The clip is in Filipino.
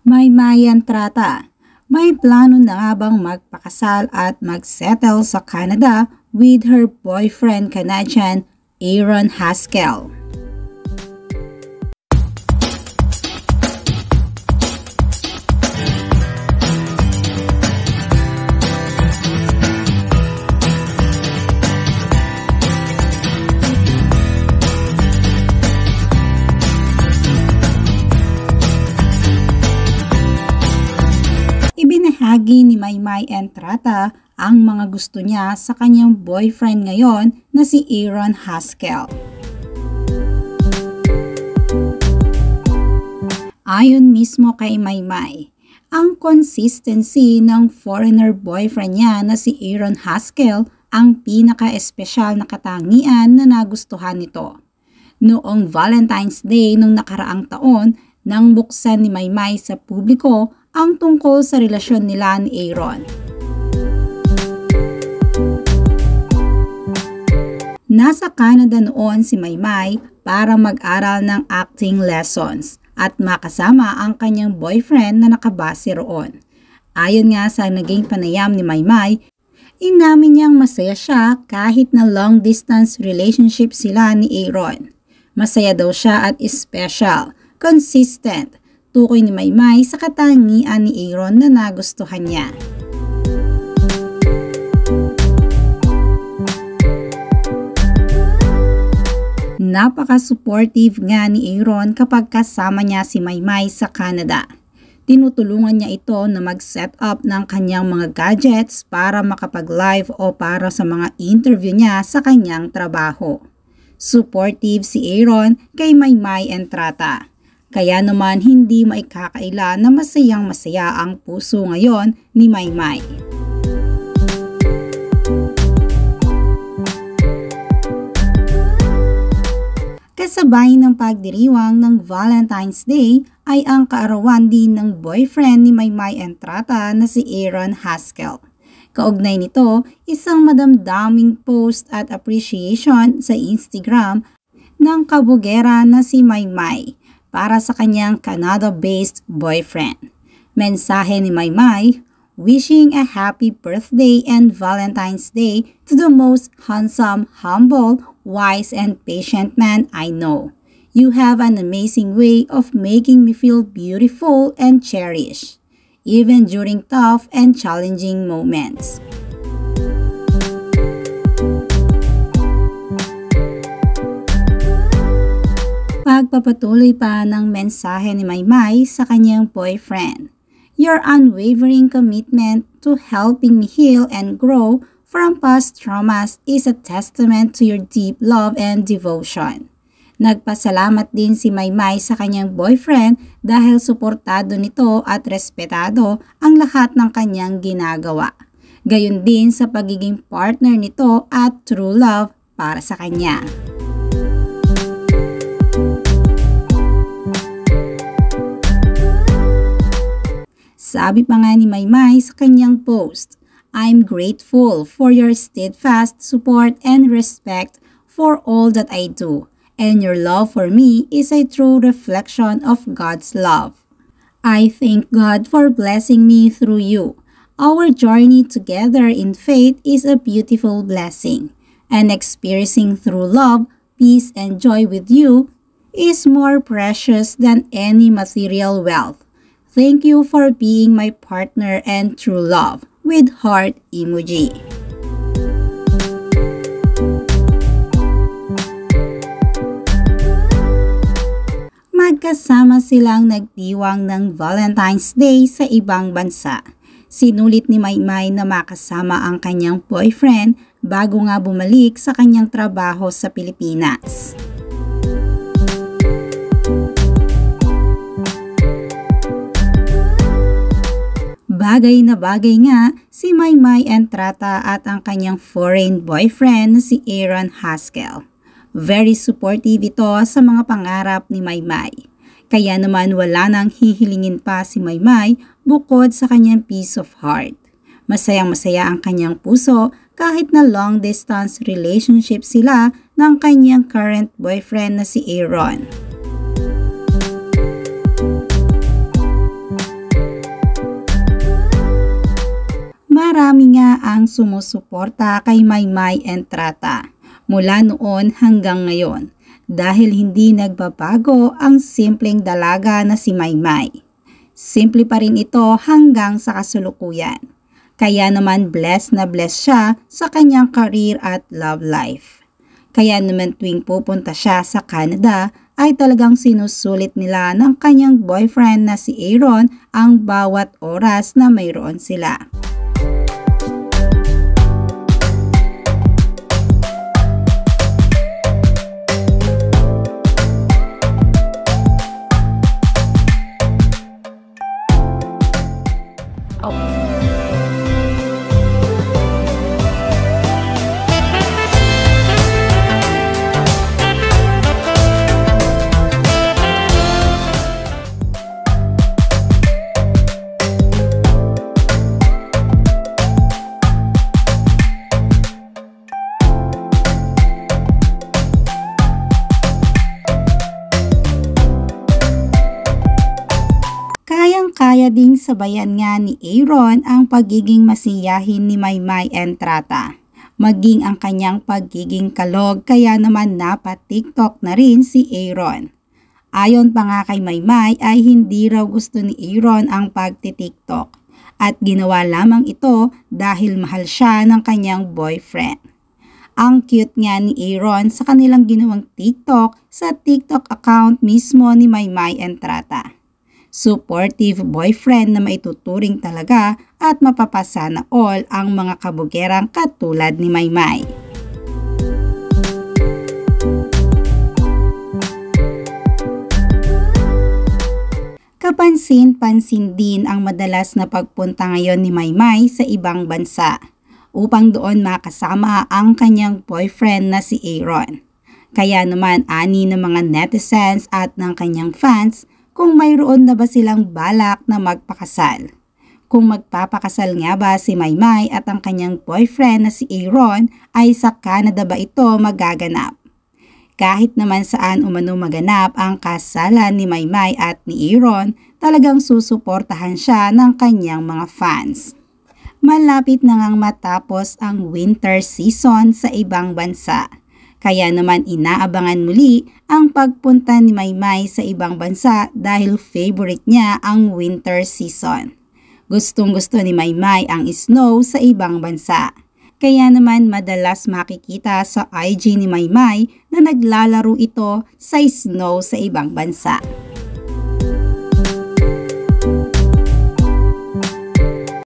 Maymay Entrata, may plano na nga bang magpakasal at magsettle sa Canada with her boyfriend Canadian Aaron Haskell? Ibinahagi ni Maymay Entrata ang mga gusto niya sa kanyang boyfriend ngayon na si Aaron Haskell. Ayon mismo kay Maymay, ang consistency ng foreigner boyfriend niya na si Aaron Haskell ang pinaka-espesyal na katangian na nagustuhan nito. Noong Valentine's Day nung nakaraang taon, nang buksan ni Maymay sa publiko ang tungkol sa relasyon nila ni Aaron. Nasa Canada noon si Maymay para mag-aral ng acting lessons at makasama ang kanyang boyfriend na nakabase roon. Ayon nga sa naging panayam ni Maymay, inamin niyang masaya siya kahit na long distance relationship sila ni Aaron. Masaya daw siya at special, consistent, tukoy ni Maymay sa katangian ni Aaron na nagustuhan niya. Napaka-supportive nga ni Aaron kapag kasama niya si Maymay sa Canada. Tinutulungan niya ito na mag-set up ng kanyang mga gadgets para makapag-live o para sa mga interview niya sa kanyang trabaho. Supportive si Aaron kay Maymay Entrata. Kaya naman hindi maikakaila na masayang-masaya ang puso ngayon ni Maymay. Kasabay ng pagdiriwang ng Valentine's Day ay ang kaarawan din ng boyfriend ni Maymay Entrata na si Aaron Haskell. Kaugnay nito, isang madamdaming post at appreciation sa Instagram ng kabugera na si Maymay para sa kanyang Canada-based boyfriend. Mensahe ni Maymay, wishing a happy birthday and Valentine's Day to the most handsome, humble, wise, and patient man I know. You have an amazing way of making me feel beautiful and cherished, even during tough and challenging moments. Pagpapatuloy pa ng mensahe ni Maymay sa kanyang boyfriend. Your unwavering commitment to helping me heal and grow from past traumas is a testament to your deep love and devotion. Nagpasalamat din si Maymay sa kanyang boyfriend dahil suportado nito at respetado ang lahat ng kanyang ginagawa. Gayon din sa pagiging partner nito at true love para sa kanya. Sabi pa nga ni Maymay sa kanyang post, I'm grateful for your steadfast support and respect for all that I do, and your love for me is a true reflection of God's love. I thank God for blessing me through you. Our journey together in faith is a beautiful blessing, and experiencing through love, peace, and joy with you is more precious than any material wealth. Thank you for being my partner and true love, with heart emoji. Magkasama silang nagdiwang ng Valentine's Day sa ibang bansa. Sinulit ni Maymay na makasama ang kanyang boyfriend bago nga bumalik sa kanyang trabaho sa Pilipinas. Bagay na bagay nga si Maymay Entrata at ang kanyang foreign boyfriend na si Aaron Haskell. Very supportive ito sa mga pangarap ni Maymay. Kaya naman wala nang hihilingin pa si Maymay bukod sa kanyang peace of heart. Masayang-masaya ang kanyang puso kahit na long distance relationship sila ng kanyang current boyfriend na si Aaron. ang sumusuporta kay Maymay Entrata mula noon hanggang ngayon dahil hindi nagbabago ang simpleng dalaga na si Maymay. Simple pa rin ito hanggang sa kasulukuyan. Kaya naman blessed na blessed siya sa kanyang career at love life. Kaya naman tuwing pupunta siya sa Canada ay talagang sinusulit nila ng kanyang boyfriend na si Aaron ang bawat oras na mayroon sila. Kaya ding sabayan nga ni Aaron ang pagiging masiyahin ni Maymay Entrata, maging ang kanyang pagiging kalog kaya naman napa-TikTok na rin si Aaron. Ayon pa nga kay Maymay ay hindi raw gusto ni Aaron ang pagti-TikTok at ginawa lamang ito dahil mahal siya ng kanyang boyfriend. Ang cute nga ni Aaron sa kanilang ginawang TikTok sa TikTok account mismo ni Maymay Entrata. Supportive boyfriend na maituturing talaga at mapapasana all ang mga kabugerang katulad ni Maymay. Kapansin-pansin din ang madalas na pagpunta ngayon ni Maymay sa ibang bansa upang doon makasama ang kanyang boyfriend na si Aaron. Kaya naman ani ng mga netizens at ng kanyang fans kung mayroon na ba silang balak na magpakasal. Kung magpapakasal nga ba si Maymay at ang kanyang boyfriend na si Aaron ay sa Canada ba ito magaganap? Kahit naman saan umano maganap ang kasalan ni Maymay at ni Aaron, talagang susuportahan siya ng kanyang mga fans. Malapit na ngang matapos ang winter season sa ibang bansa. Kaya naman inaabangan muli ang pagpunta ni Maymay sa ibang bansa dahil favorite niya ang winter season. Gustong-gusto ni Maymay ang snow sa ibang bansa. Kaya naman madalas makikita sa IG ni Maymay na naglalaro ito sa snow sa ibang bansa.